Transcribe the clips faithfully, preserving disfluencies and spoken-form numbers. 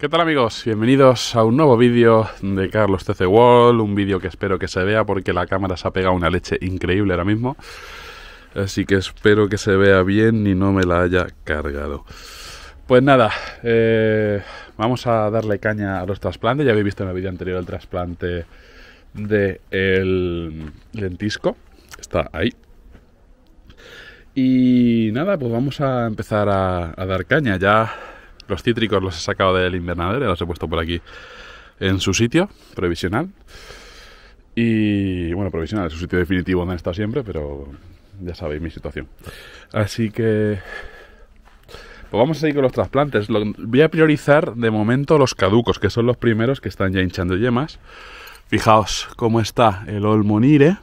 ¿Qué tal, amigos? Bienvenidos a un nuevo vídeo de Carlos T C World, un vídeo que espero que se vea porque la cámara se ha pegado una leche increíble ahora mismo, así que espero que se vea bien y no me la haya cargado. Pues nada, eh, vamos a darle caña a los trasplantes. Ya habéis visto en el vídeo anterior el trasplante del lentisco, está ahí. Y nada, pues vamos a empezar a, a dar caña. Ya los cítricos los he sacado del invernadero, los he puesto por aquí en su sitio provisional. Y bueno, provisional es su sitio definitivo donde han estado siempre, pero ya sabéis mi situación. Así que pues vamos a seguir con los trasplantes. Lo, voy a priorizar de momento los caducos, que son los primeros que están ya hinchando yemas. Fijaos cómo está el Olmonire.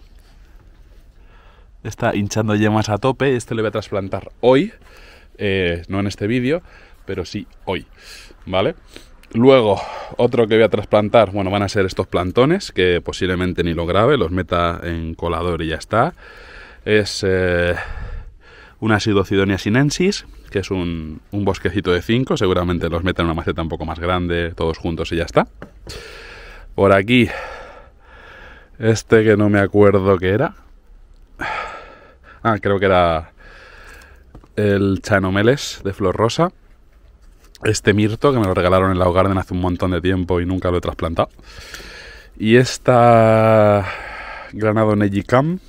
Está hinchando yemas a tope. Este lo voy a trasplantar hoy, eh, no en este vídeo, pero sí hoy, ¿vale? Luego, otro que voy a trasplantar, bueno, van a ser estos plantones, que posiblemente ni lo grabe, los meta en colador y ya está. Es eh, una Pseudocidonia sinensis, que es un, un bosquecito de cinco, seguramente los meta en una maceta un poco más grande, todos juntos y ya está. Por aquí, este que no me acuerdo qué era. Ah, creo que era el Chanomeles de flor rosa. Este mirto, que me lo regalaron en la Garden hace un montón de tiempo y nunca lo he trasplantado. Y esta Granado Negicam,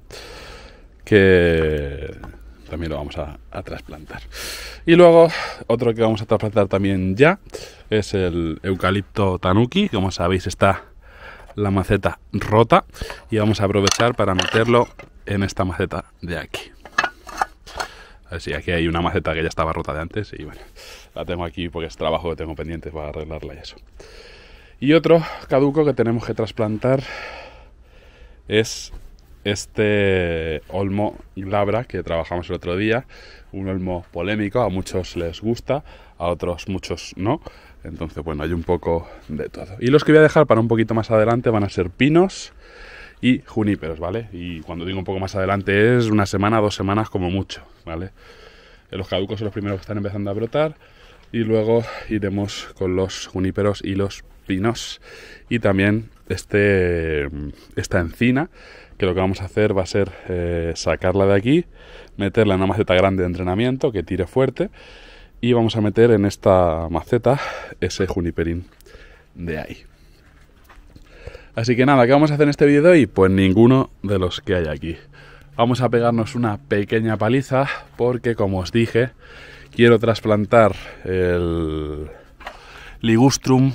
que también lo vamos a, a trasplantar. Y luego, otro que vamos a trasplantar también ya, es el Eucalipto Tanuki. Como sabéis, está la maceta rota y vamos a aprovechar para meterlo en esta maceta de aquí. Así, aquí hay una maceta que ya estaba rota de antes y bueno, la tengo aquí porque es trabajo que tengo pendiente para arreglarla y eso. Y otro caduco que tenemos que trasplantar es este olmo glabra que trabajamos el otro día. Un olmo polémico, a muchos les gusta, a otros muchos no. Entonces, bueno, hay un poco de todo. Y los que voy a dejar para un poquito más adelante van a ser pinos y juníperos, ¿vale? Y cuando digo un poco más adelante es una semana, dos semanas como mucho, ¿vale? Los caducos son los primeros que están empezando a brotar y luego iremos con los juníperos y los pinos. Y también este, esta encina, que lo que vamos a hacer va a ser eh, sacarla de aquí, meterla en una maceta grande de entrenamiento que tire fuerte y vamos a meter en esta maceta ese juniperín de ahí. Así que nada, ¿qué vamos a hacer en este vídeo de hoy? Pues ninguno de los que hay aquí. Vamos a pegarnos una pequeña paliza porque, como os dije, quiero trasplantar el ligustrum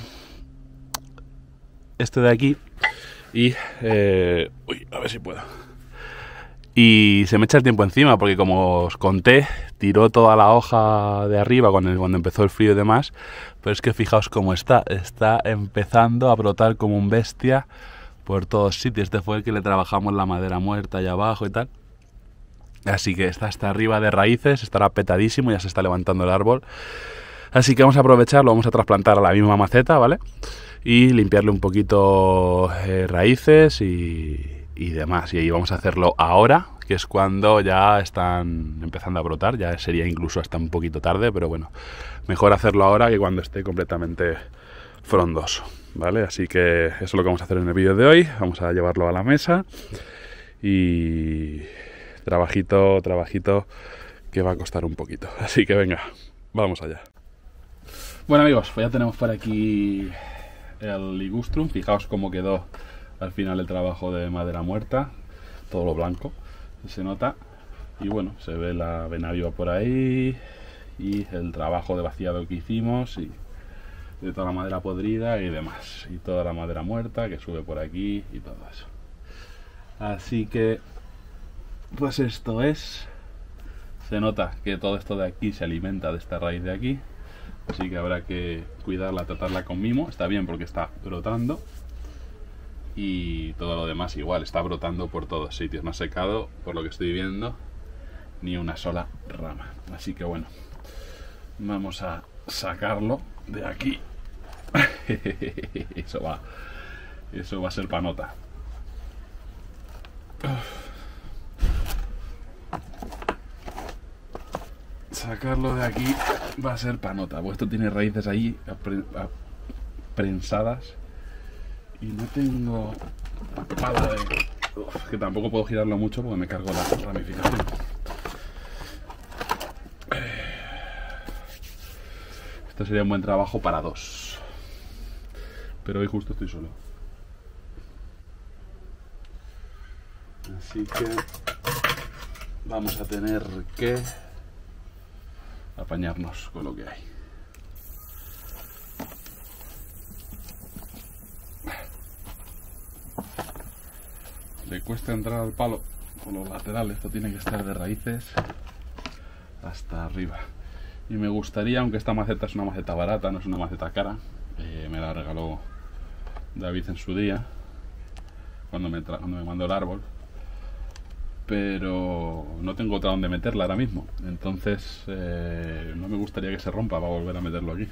este de aquí y... Eh, uy, a ver si puedo. Y se me echa el tiempo encima porque, como os conté, tiró toda la hoja de arriba cuando, cuando empezó el frío y demás. Pero es que fijaos cómo está. Está empezando a brotar como un bestia por todos sitios. Este fue el que le trabajamos la madera muerta allá abajo y tal. Así que está hasta arriba de raíces, estará petadísimo, ya se está levantando el árbol. Así que vamos a aprovecharlo, vamos a trasplantar a la misma maceta, ¿vale? Y limpiarle un poquito eh, raíces y... y demás, y ahí vamos a hacerlo ahora, que es cuando ya están empezando a brotar. Ya sería incluso hasta un poquito tarde, pero bueno, mejor hacerlo ahora que cuando esté completamente frondoso, ¿vale? Así que eso es lo que vamos a hacer en el vídeo de hoy. Vamos a llevarlo a la mesa y trabajito, trabajito que va a costar un poquito, así que venga, vamos allá. Bueno, amigos, pues ya tenemos por aquí el ligustrum. Fijaos cómo quedó al final el trabajo de madera muerta, todo lo blanco se nota, y bueno, se ve la vena viva por ahí y el trabajo de vaciado que hicimos y de toda la madera podrida y demás, y toda la madera muerta que sube por aquí y todo eso. Así que pues esto es, se nota que todo esto de aquí se alimenta de esta raíz de aquí, así que habrá que cuidarla, tratarla con mimo. Está bien porque está brotando. Y todo lo demás igual, está brotando por todos sitios, no ha secado, por lo que estoy viendo, ni una sola rama. Así que bueno, vamos a sacarlo de aquí. Eso va, eso va a ser panota. sacarlo de aquí va a ser panota, porque esto tiene raíces ahí prensadas y no tengo pala de... Uf, que tampoco puedo girarlo mucho porque me cargo la ramificación. Esto sería un buen trabajo para dos, pero hoy justo estoy solo. Así que vamos a tener que apañarnos con lo que hay. Le cuesta entrar al palo por los laterales, esto tiene que estar de raíces hasta arriba. Y me gustaría, aunque esta maceta es una maceta barata, no es una maceta cara, eh, me la regaló David en su día, cuando me, cuando me mandó el árbol, pero no tengo otra donde meterla ahora mismo, entonces eh, no me gustaría que se rompa para volver a meterlo aquí.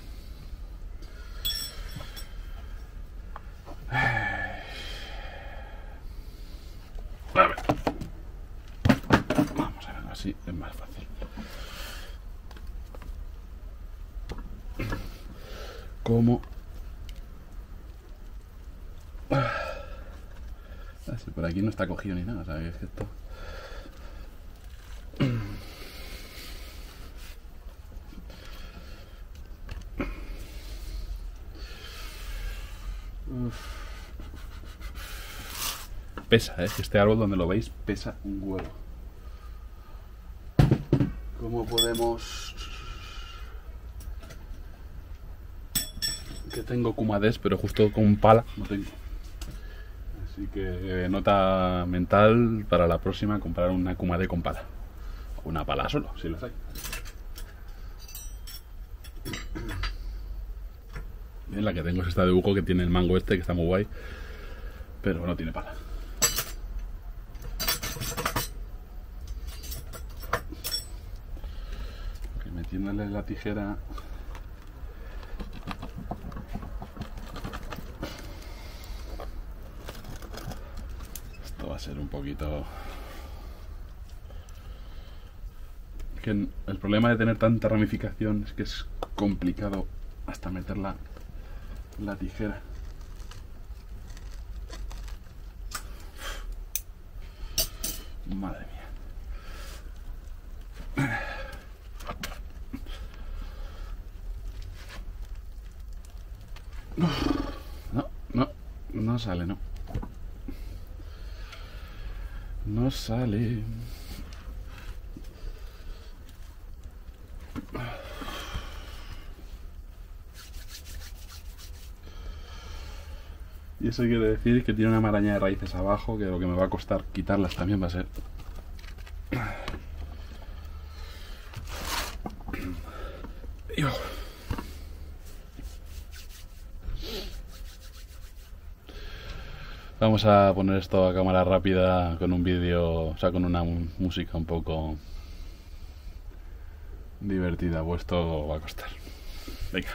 A ver. Vamos a ver, así es más fácil. Como así, por aquí no está cogido ni nada, ¿sabes? Es que esto... Uf. Pesa, ¿eh? Este árbol, donde lo veis, pesa un huevo. ¿Cómo podemos...? Que tengo Kumades, pero justo con pala no tengo. Así que eh, nota mental para la próxima, comprar una Kumade con pala. O una pala solo, si las hay. Bien, la que tengo es esta de Hugo, que tiene el mango este, que está muy guay, pero no tiene pala. Okay, metiéndole la tijera... va a ser un poquito... Que el problema de tener tanta ramificación es que es complicado hasta meter la, la tijera. Madre mía. No, no, no sale, no. No sale. Y eso quiere decir que tiene una maraña de raíces abajo, que lo que me va a costar quitarlas también va a ser... Vamos a poner esto a cámara rápida con un vídeo, o sea, con una música un poco divertida, pues esto va a costar. Venga.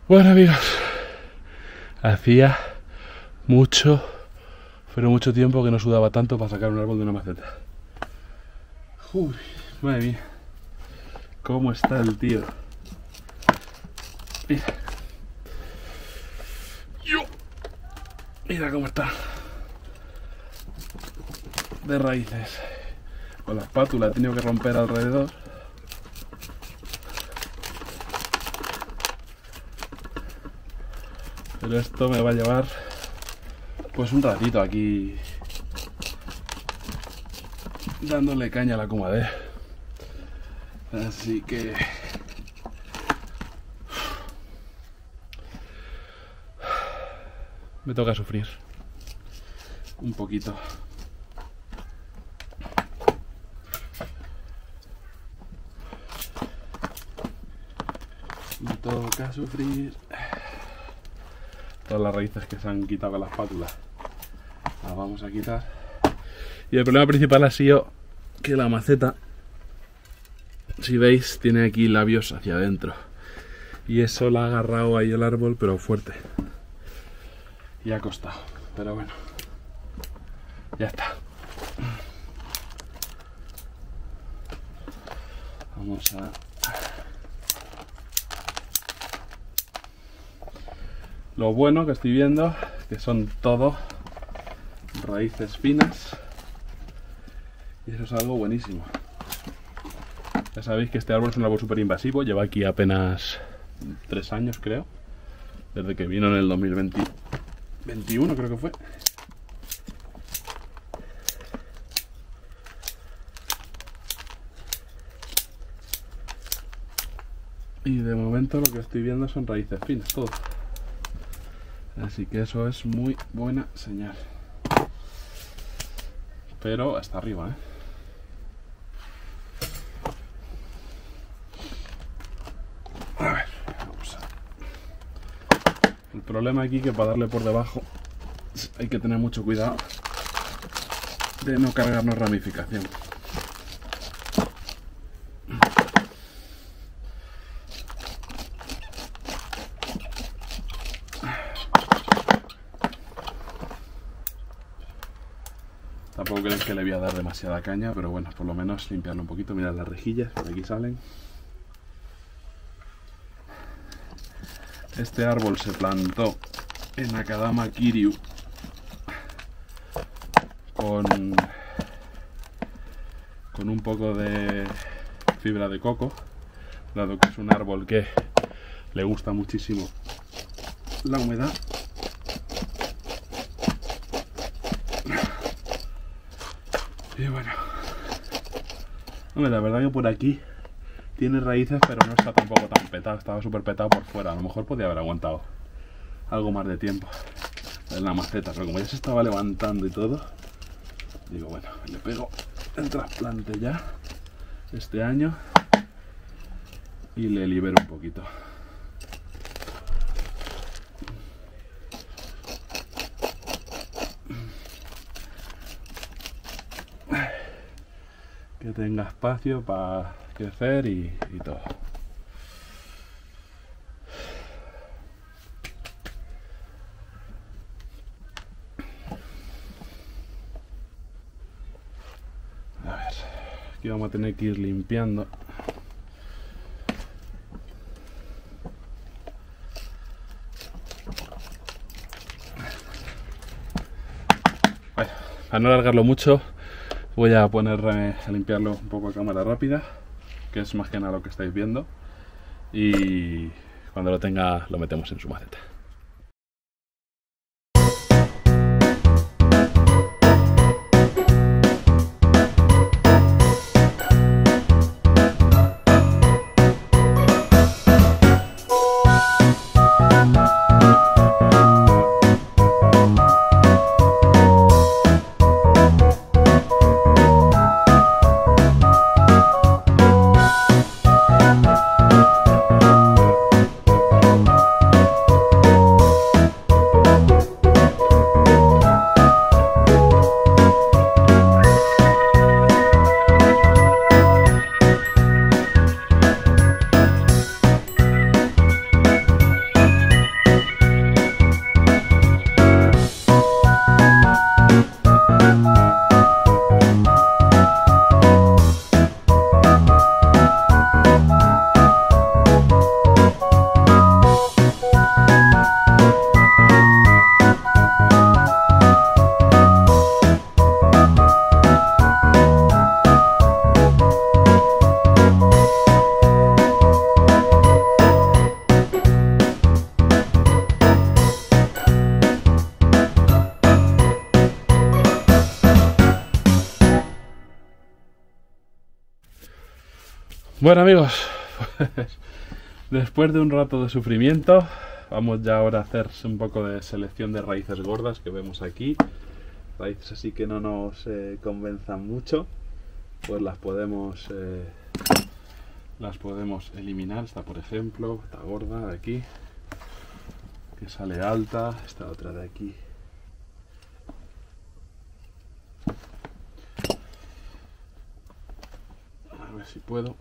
Bueno amigos, hacía mucho, pero mucho tiempo que no sudaba tanto para sacar un árbol de una maceta. Uy, madre mía, cómo está el tío. Mira, yo, mira cómo está de raíces. Con la espátula he tenido que romper alrededor. Pero esto me va a llevar pues un ratito aquí dándole caña a la comadera. Así que me toca sufrir un poquito. Me toca sufrir. Todas las raíces que se han quitado con la espátula las vamos a quitar. Y el problema principal ha sido que la maceta, si veis, tiene aquí labios hacia adentro. Y eso la ha agarrado ahí el árbol, pero fuerte. Y ha costado. Pero bueno, ya está. Vamos a... Lo bueno que estoy viendo que son todo raíces finas y eso es algo buenísimo. Ya sabéis que este árbol es un árbol súper invasivo, lleva aquí apenas tres años creo, desde que vino en el dos mil veintiuno creo que fue. Y de momento lo que estoy viendo son raíces finas, todo. Así que eso es muy buena señal. Pero hasta arriba, ¿eh? A ver, vamos a... El problema aquí es que para darle por debajo hay que tener mucho cuidado de no cargarnos ramificación. Tampoco creéis que le voy a dar demasiada caña, pero bueno, por lo menos limpiarlo un poquito. Mirad las rejillas, por aquí salen. Este árbol se plantó en Akadama Kiryu con, con un poco de fibra de coco, dado que es un árbol que le gusta muchísimo la humedad. Y bueno, hombre, la verdad que por aquí tiene raíces, pero no está tampoco tan petado, estaba súper petado por fuera. A lo mejor podía haber aguantado algo más de tiempo en la maceta, pero como ya se estaba levantando y todo, digo, bueno, le pego el trasplante ya este año y le libero un poquito. Que tenga espacio para crecer y, y todo. A ver, aquí vamos a tener que ir limpiando. Bueno, para no alargarlo mucho, voy a ponerme a limpiarlo un poco a cámara rápida, que es más que nada lo que estáis viendo, y cuando lo tenga lo metemos en su maceta. Bueno amigos, pues, después de un rato de sufrimiento, vamos ya ahora a hacer un poco de selección de raíces gordas que vemos aquí. Raíces así que no nos eh, convenzan mucho, pues las podemos eh, las podemos eliminar. Esta por ejemplo, esta gorda de aquí, que sale alta, esta otra de aquí. A ver si puedo.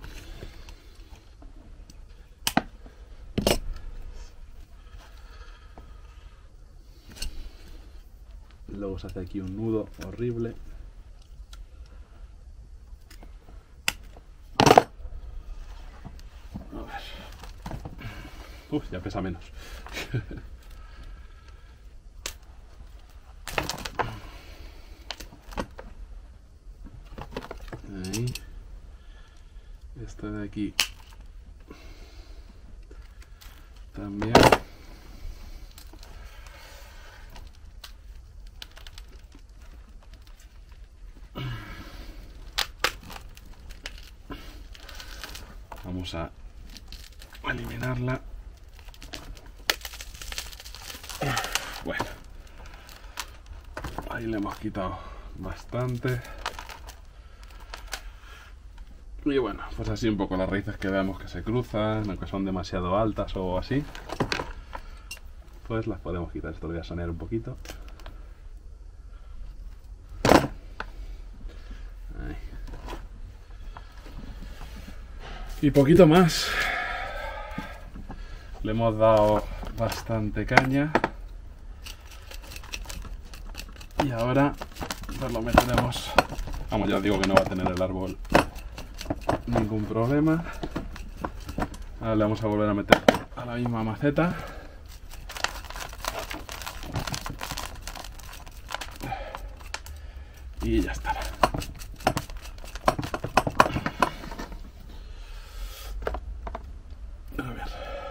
Luego se hace aquí un nudo horrible. A ver. Uf, ya pesa menos. Ahí. Esta de aquí también. Vamos a eliminarla. Bueno, ahí le hemos quitado bastante. Y bueno, pues así un poco las raíces que vemos que se cruzan, aunque son demasiado altas o así, pues las podemos quitar. Esto lo voy a sanear un poquito. Ahí. Y poquito más. Le hemos dado bastante caña. Y ahora pues lo meteremos. Vamos, ya os digo que no va a tener el árbol ningún problema. Ahora le vamos a volver a meter a la misma maceta. Y ya estará. A ver.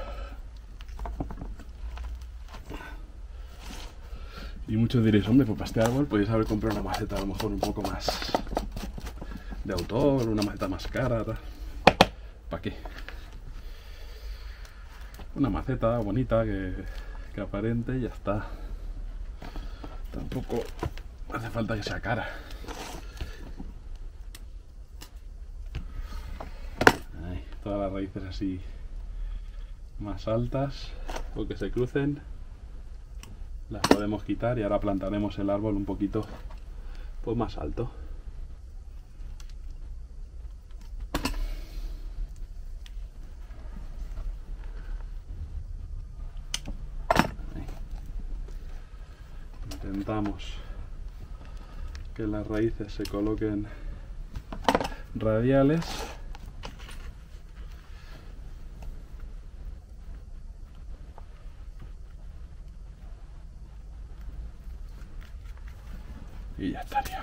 Y muchos diréis, hombre, pues para este árbol podéis haber comprado una maceta a lo mejor un poco más de autor, una maceta más cara. ¿Para qué? Una maceta bonita que, que aparente y ya está. Tampoco hace falta que sea cara. Ahí, todas las raíces así más altas o que se crucen las podemos quitar y ahora plantaremos el árbol un poquito pues más alto. Ahí. Intentamos que las raíces se coloquen radiales. Y ya estaría.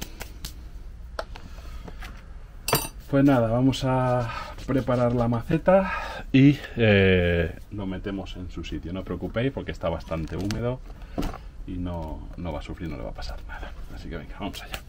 Pues nada, vamos a preparar la maceta y eh, lo metemos en su sitio. No os preocupéis porque está bastante húmedo y no, no va a sufrir, no le va a pasar nada. Así que venga, vamos allá.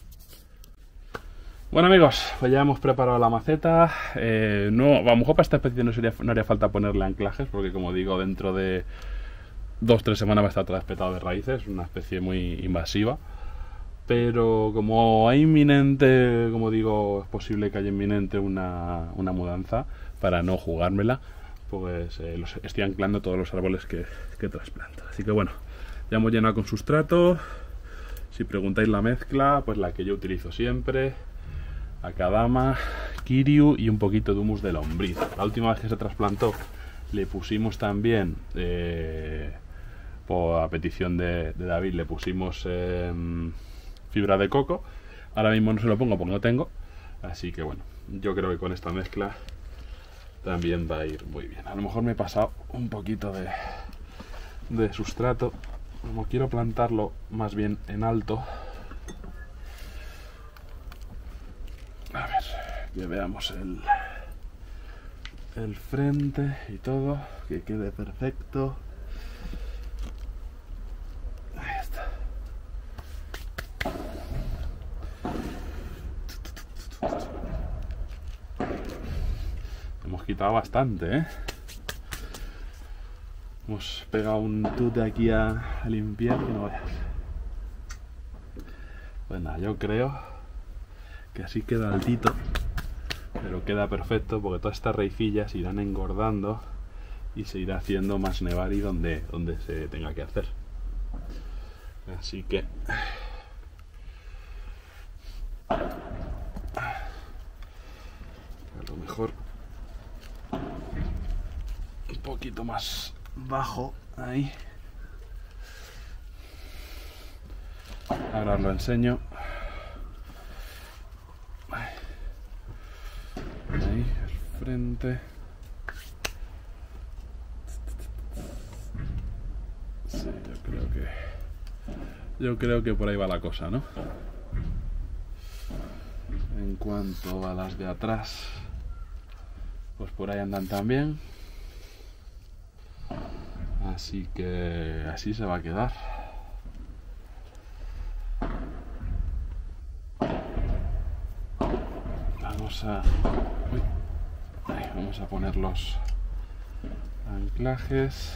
Bueno amigos, pues ya hemos preparado la maceta. Eh, no, a lo mejor para esta especie no, sería, no haría falta ponerle anclajes porque, como digo, dentro de dos o tres semanas va a estar todo despetado de raíces. Una especie muy invasiva. Pero como hay inminente, como digo, es posible que haya inminente una, una mudanza, para no jugármela, pues eh, los estoy anclando todos los árboles que, que trasplanto. Así que bueno, ya hemos llenado con sustrato. Si preguntáis la mezcla, pues la que yo utilizo siempre: Akadama, Kiryu y un poquito de humus de lombriz. La última vez que se trasplantó le pusimos también, eh, por a petición de, de David, le pusimos eh, fibra de coco. Ahora mismo no se lo pongo porque no tengo, así que bueno, yo creo que con esta mezcla también va a ir muy bien. A lo mejor me he pasado un poquito de, de sustrato, como quiero plantarlo más bien en alto. A ver, que veamos el, el frente y todo, que quede perfecto. Ahí está. quitado bastante, ¿eh? Hemos pegado un tute aquí a, a limpiar que no veas. Pues nada, yo creo que así queda altito, pero queda perfecto porque todas estas raicillas irán engordando y se irá haciendo más nevari donde, donde se tenga que hacer. Así que a lo mejor un poquito más bajo ahí. Ahora os lo enseño. Ahí, el frente. Sí, yo creo que yo creo que por ahí va la cosa, ¿no? En cuanto a las de atrás, pues por ahí andan también. Así que así se va a quedar. Vamos a, uy, ahí, vamos a poner los anclajes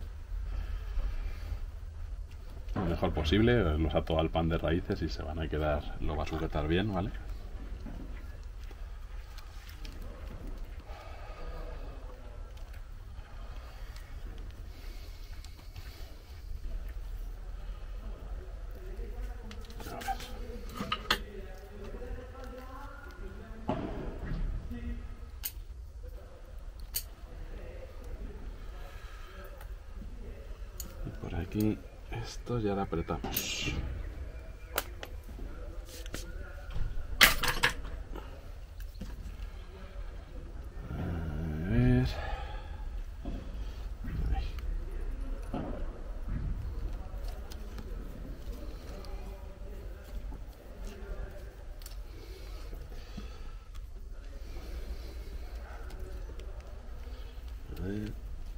lo mejor posible. Los ato al pan de raíces y se van a quedar, lo va a sujetar bien, ¿vale? Por aquí esto ya lo apretamos. A ver. Ahí. A ver.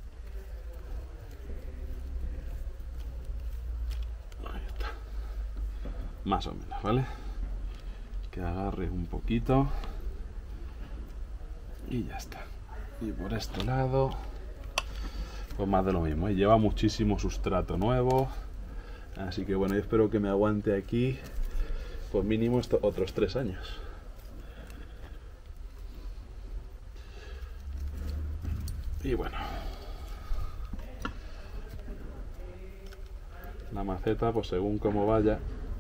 Más o menos, ¿vale? Que agarre un poquito y ya está. Y por este lado pues más de lo mismo, ¿eh? Lleva muchísimo sustrato nuevo, así que bueno, yo espero que me aguante aquí pues mínimo esto, otros tres años. Y bueno, la maceta pues según como vaya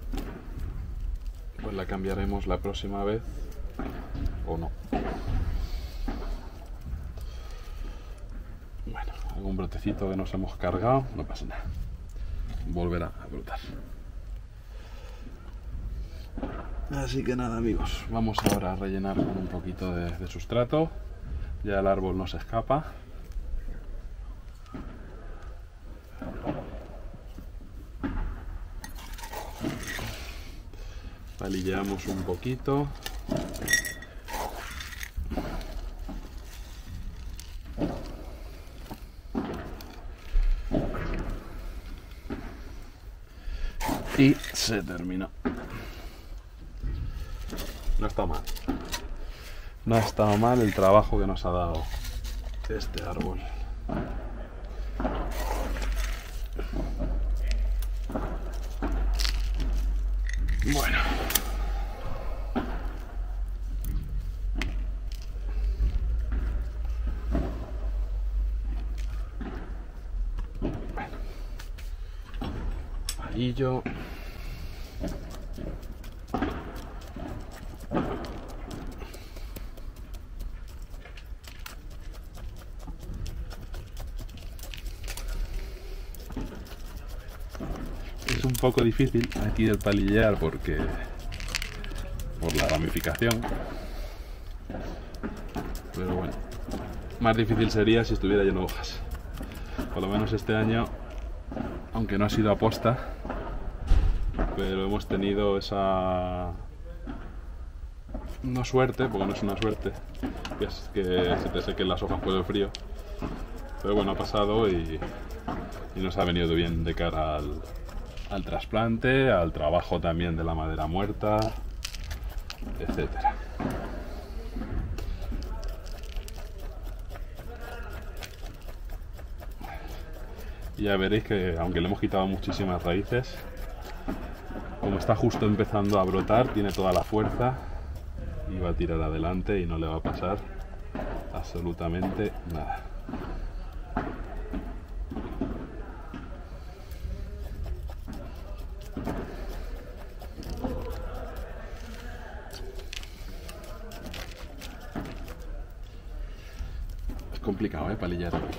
pues la cambiaremos la próxima vez o no. Bueno, algún brotecito que nos hemos cargado, no pasa nada, volverá a brotar. Así que nada amigos, vamos ahora a rellenar con un poquito de, de sustrato. Ya el árbol no se escapa. Palilleamos un poquito. Y se terminó. No está mal. No ha estado mal el trabajo que nos ha dado este árbol. Bueno. Bueno. Palillo. Es un poco difícil aquí el palillear porque por la ramificación, pero bueno, más difícil sería si estuviera lleno de hojas. Por lo menos este año, aunque no ha sido aposta, pero hemos tenido esa, no suerte, porque no es una suerte, que es que se te sequen las hojas por el frío, pero bueno, ha pasado y, y nos ha venido bien de cara al al trasplante, al trabajo también de la madera muerta, etcétera. Y ya veréis que aunque le hemos quitado muchísimas raíces, como está justo empezando a brotar, tiene toda la fuerza y va a tirar adelante y no le va a pasar absolutamente nada. Es complicado, ¿eh? Palillar aquí.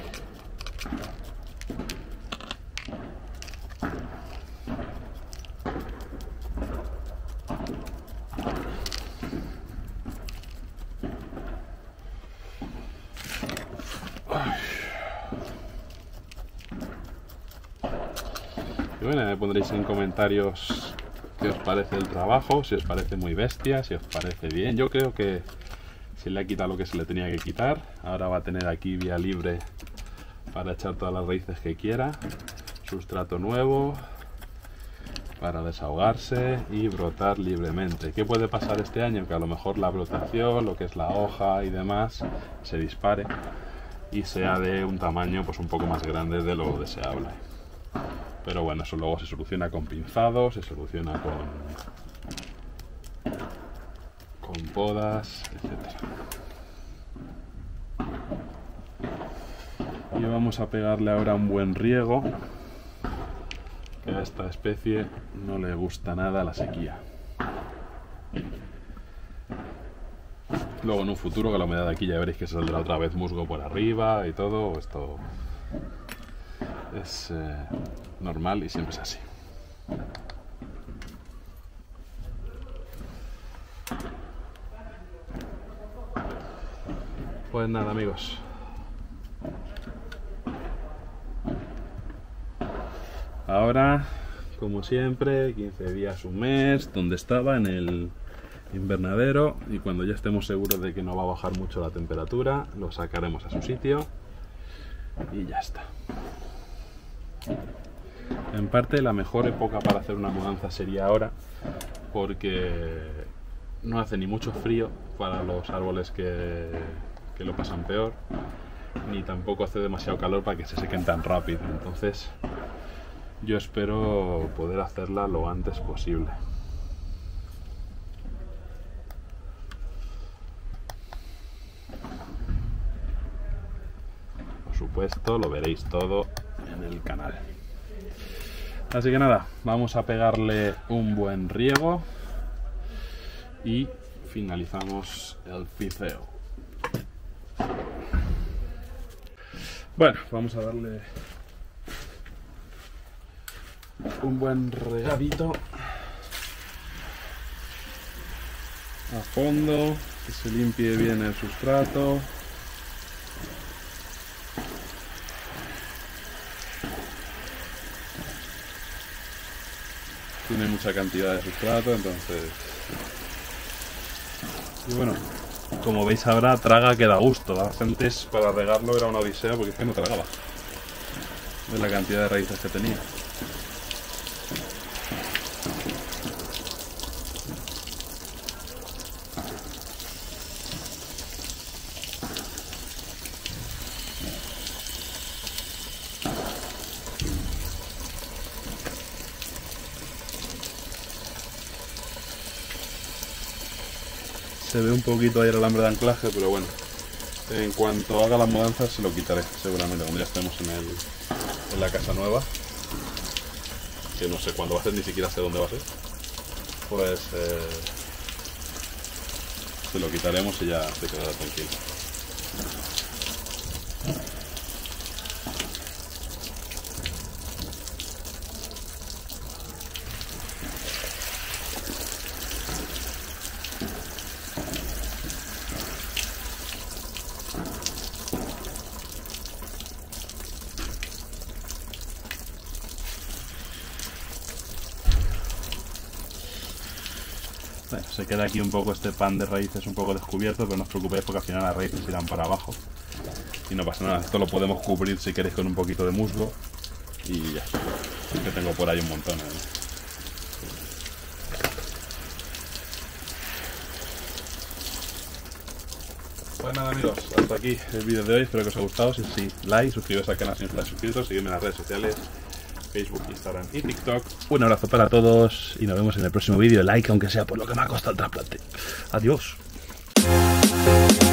Y bueno, me pondréis en comentarios qué os parece el trabajo, si os parece muy bestia, si os parece bien. Yo creo que se le ha quitado lo que se le tenía que quitar. Ahora va a tener aquí vía libre para echar todas las raíces que quiera. Sustrato nuevo para desahogarse y brotar libremente. ¿Qué puede pasar este año? Que a lo mejor la brotación, lo que es la hoja y demás, se dispare y sea de un tamaño pues un poco más grande de lo deseable. Pero bueno, eso luego se soluciona con pinzado, se soluciona con, con podas, etcétera. Y vamos a pegarle ahora un buen riego, que a esta especie no le gusta nada la sequía. Luego en un futuro, con la humedad de aquí, ya veréis que saldrá otra vez musgo por arriba y todo. Esto es eh, normal y siempre es así. Pues nada, amigos. Ahora, como siempre, quince días, un mes, donde estaba, en el invernadero, y cuando ya estemos seguros de que no va a bajar mucho la temperatura, lo sacaremos a su sitio y ya está. En parte la mejor época para hacer una mudanza sería ahora, porque no hace ni mucho frío para los árboles que, que lo pasan peor, ni tampoco hace demasiado calor para que se sequen tan rápido. Entonces yo espero poder hacerla lo antes posible. Por supuesto, lo veréis todo en el canal. Así que nada, vamos a pegarle un buen riego y finalizamos el piceo. Bueno, vamos a darle un buen regadito a fondo, que se limpie bien el sustrato. Tiene mucha cantidad de sustrato, entonces... Y bueno, como veis ahora, traga que da gusto. Antes para regarlo era una odisea porque es que no tragaba de la cantidad de raíces que tenía. Se ve un poquito ahí el alambre de anclaje, pero bueno, en cuanto haga las mudanzas se lo quitaré, seguramente cuando ya estemos en, el, en la casa nueva, que no sé cuándo va a ser, ni siquiera sé dónde va a ser, pues eh, se lo quitaremos y ya se quedará tranquilo. Bueno, se queda aquí un poco este pan de raíces un poco descubierto, pero no os preocupéis porque al final las raíces irán para abajo y no pasa nada. Esto lo podemos cubrir si queréis con un poquito de musgo y ya está. Que tengo por ahí un montón, ¿eh? Pues nada amigos, hasta aquí el vídeo de hoy, espero que os haya gustado. Si sí, like, suscribiros al canal si no estáis suscritos, seguidme en las redes sociales, Facebook, Instagram y TikTok. Un abrazo para todos y nos vemos en el próximo vídeo. Like aunque sea por lo que me ha costado el trasplante. Adiós.